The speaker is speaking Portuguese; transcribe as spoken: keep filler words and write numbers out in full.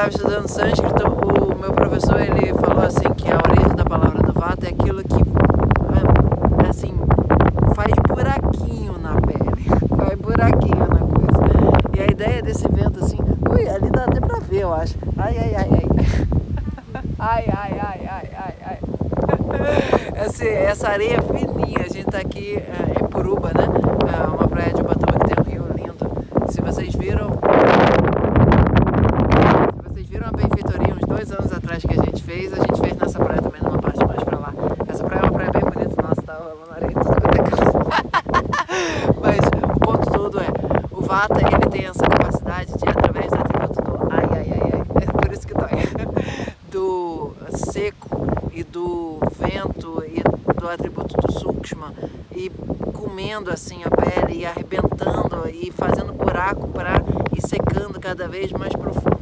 estava estudando sânscrito, o meu professor ele falou assim que a origem da palavra do vata é aquilo que assim faz buraquinho na pele, faz buraquinho na coisa. E a ideia desse vento assim, ui, ali dá até pra ver, eu acho. Ai, ai, ai, ai. Ai, ai, ai, ai, ai, ai. Essa, essa areia fininha, a gente tá aqui é, em Puruba, né? É uma praia de Ubatuba que tem um rio lindo. Se vocês viram, se vocês viram a benfeitoria uns dois anos atrás que a gente fez, a gente fez nessa praia também, numa parte mais pra lá. Essa praia é uma praia bem bonita, nossa, tá rolando areia tudo. Mas o ponto todo é, o Vata ele tem essa capacidade de, através do atributo do ai, ai, ai, ai, é por isso que dói, do seco e do vento e do atributo do Sukshma e comendo assim a pele e arrebentando e fazendo buraco para ir secando cada vez mais profundo.